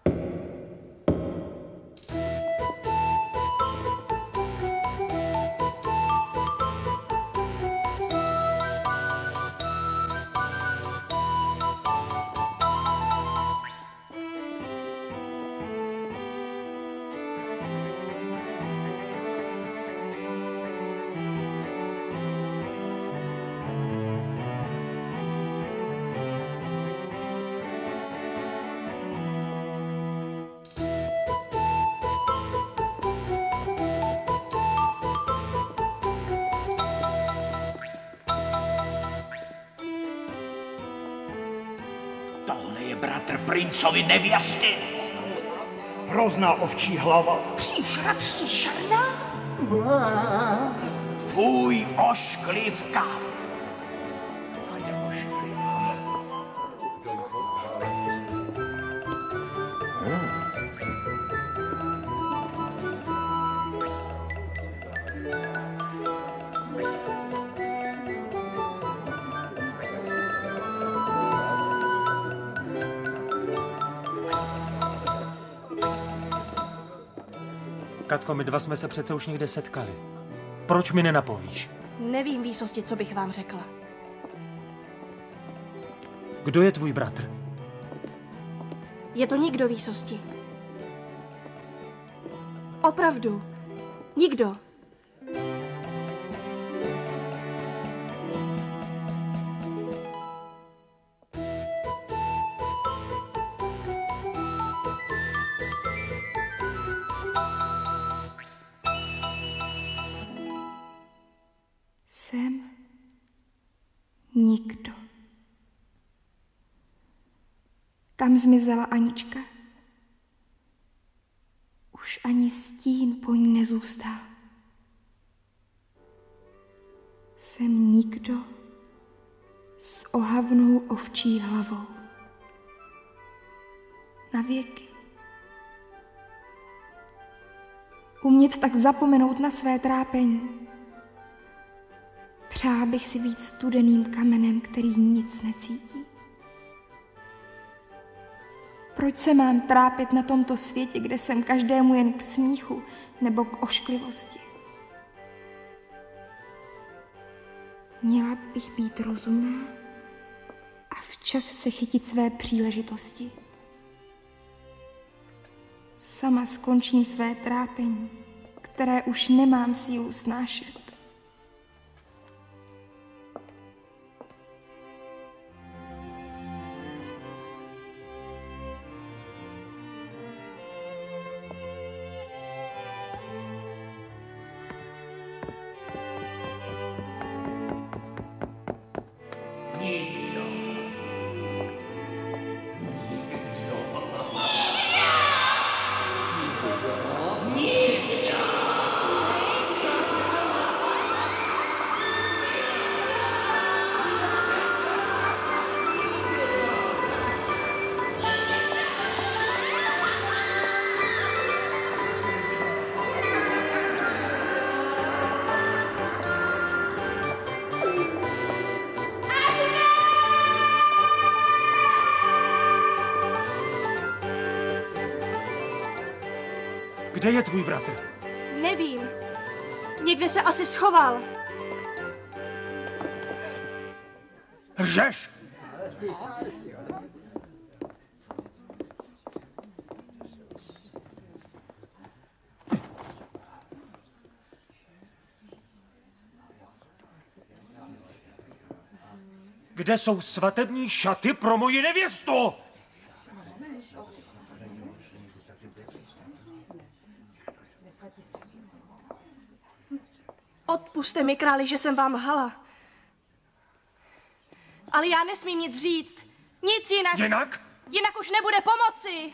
Tohle je bratr princovi nevěsty. Hrozná ovčí hlava. Příšerná? Tvůj ošklivka. Katko, my dva jsme se přece už někde setkali. Proč mi nenapovíš? Nevím, výsosti, co bych vám řekla. Kdo je tvůj bratr? Je to nikdo, výsosti. Opravdu. Nikdo. Jsem nikdo. Kam zmizela Anička? Už ani stín po ní nezůstal. Jsem nikdo s ohavnou ovčí hlavou. Na věky. Umět tak zapomenout na své trápení. Přála bych si být studeným kamenem, který nic necítí. Proč se mám trápit na tomto světě, kde jsem každému jen k smíchu nebo k ošklivosti? Měla bych být rozumná a včas se chytit své příležitosti. Sama skončím své trápení, které už nemám sílu snášet. Kde je tvůj bratr? Nevím. Někde se asi schoval. Lžeš? Kde jsou svatební šaty pro moji nevěstu? Odpusťte mi, králi, že jsem vám lhala. Ale já nesmím nic říct. Nic jinak. Jinak? Jinak už nebude pomoci.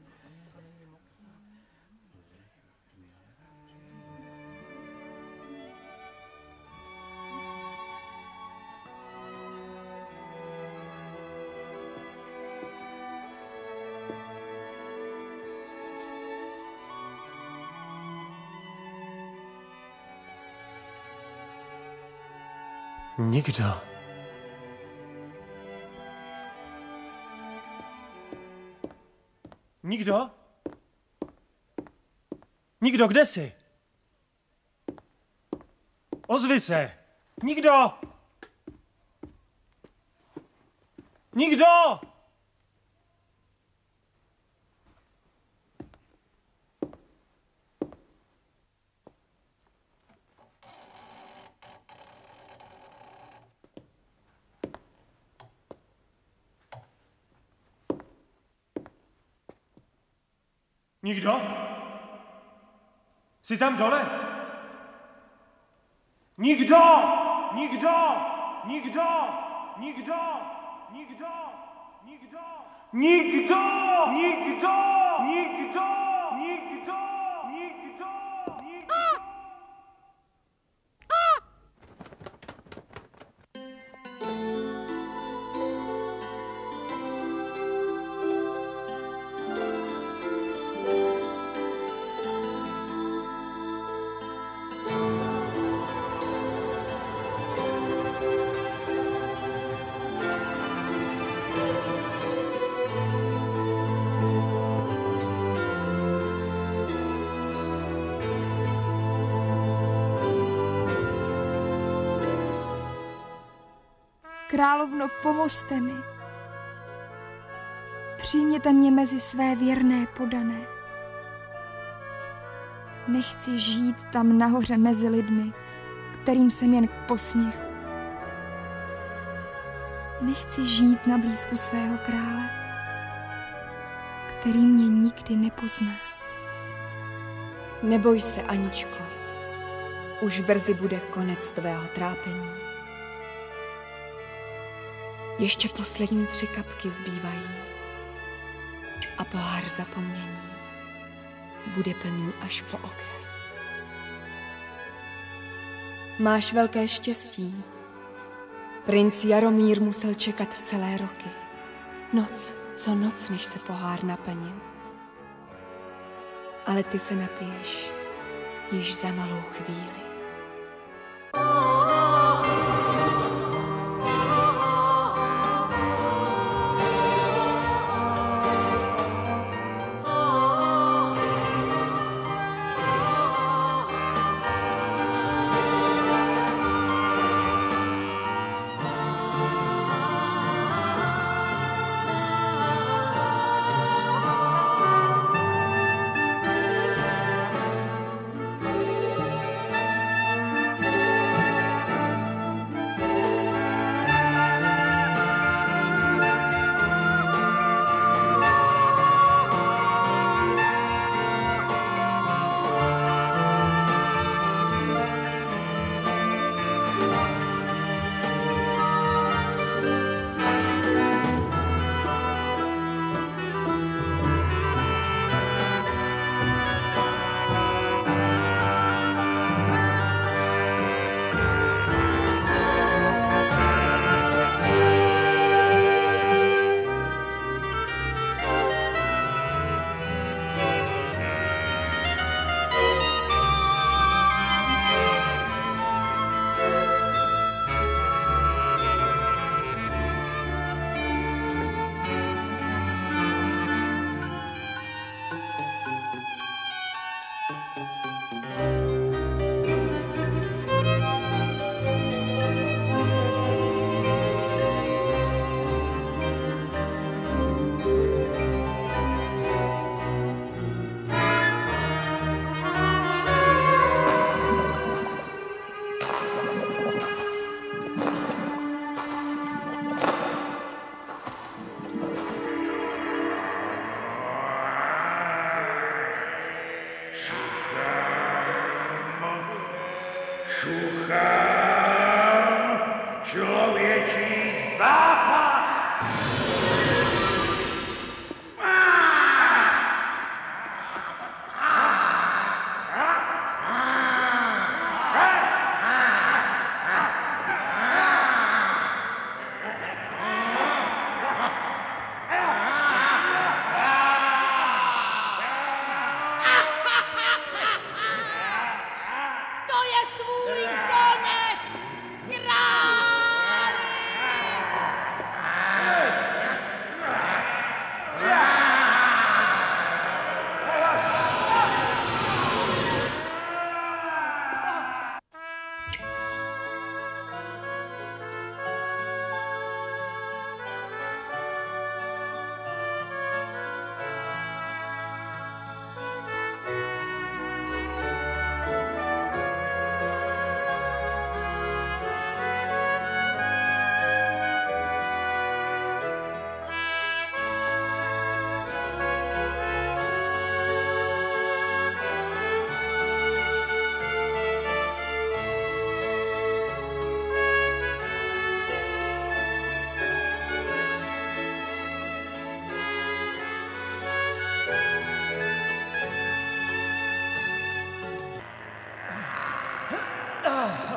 Nikdo. Nikdo? Nikdo, kde jsi? Ozvi se! Nikdo! Nikdo! Nikdo? Jsi tam dole? Nikdo! Nikdo! Nikdo! Nikdo! Nikdo! Nikdo! Nikdo! Nikdo! Nikdo! Nikdo! Nikdo! Nikdo! Královno, pomozte mi. Přijměte mě mezi své věrné podané. Nechci žít tam nahoře mezi lidmi, kterým jsem jen k posměchu. Nechci žít na blízku svého krále, který mě nikdy nepozná. Neboj se, Aničko. Už brzy bude konec tvého trápení. Ještě poslední 3 kapky zbývají a pohár zapomnění bude plný až po okraj. Máš velké štěstí. Princ Jaromír musel čekat celé roky. Noc co noc, než se pohár naplnil. Ale ty se napiješ již za malou chvíli.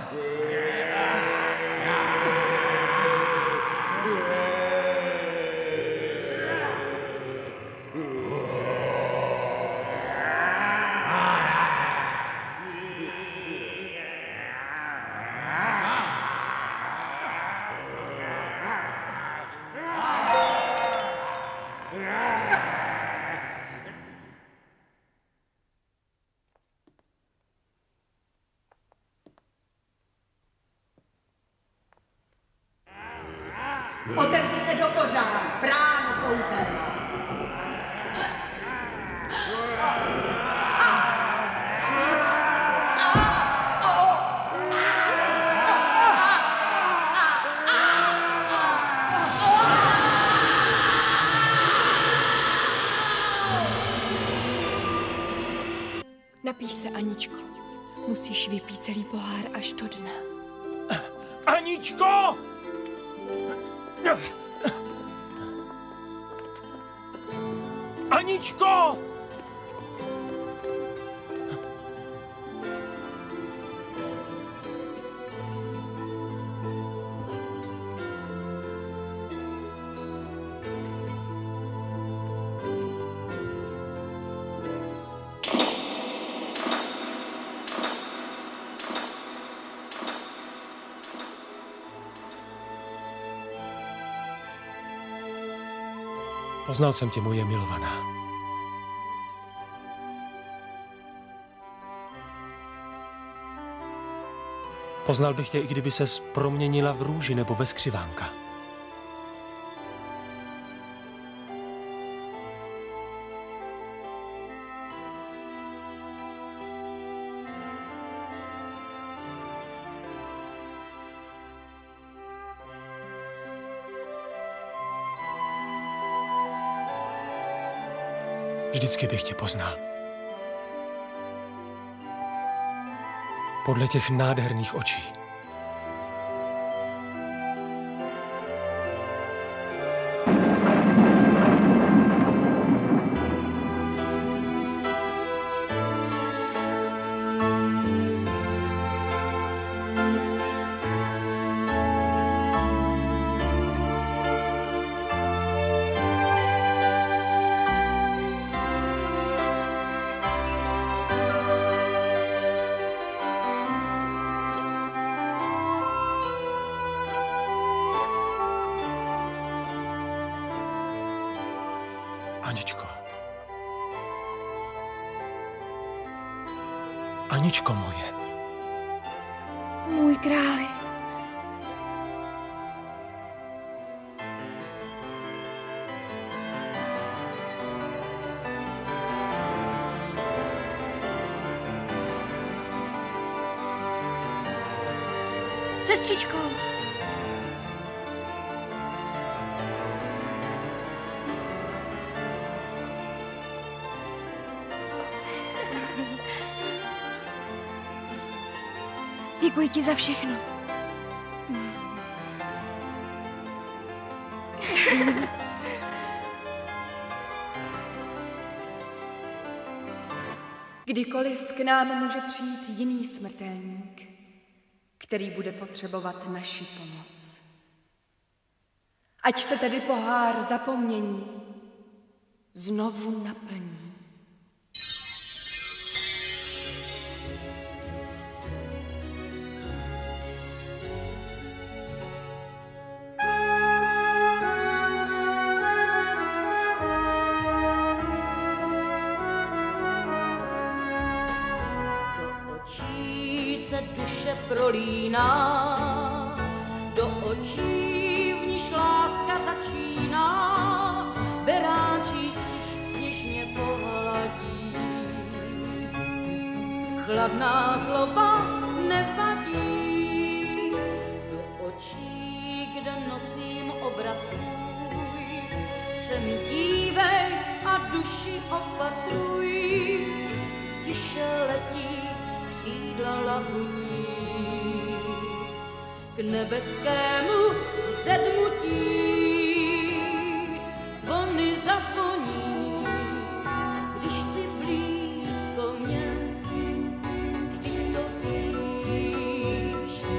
Otevři se do kořán, bráno kouzelná. Napij se, Aničko. Musíš vypít celý pohár až do dna. Aničko! Aničko! Poznal jsem tě, moje milovaná. Poznal bych tě, i kdyby ses proměnila v růži nebo ve skřivánka. Vždycky bych tě poznal. Podle těch nádherných očí. Aničko. Aničko moje. Můj králi. Sestřičko. Děkuji ti za všechno. Kdykoliv k nám může přijít jiný smrtelník, který bude potřebovat naši pomoc. Ať se tedy pohár zapomnění znovu naplní. Duše prolíná, do očí v níž láska začíná, beráčí střiž něžně pohladí. Chladná zloba nevadí, do očí, kde nosím obraz tvůj, se mi dívej a duši opatruj, tiše letí křídla labuní k nebeskému vzedmutí. Zvony zazvoní, když si blízko mě, vždyť to víš,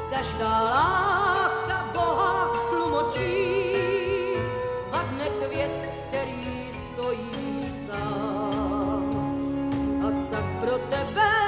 každá láska Boha tlumočí, vadne květ, který stojí sám. A tak pro tebe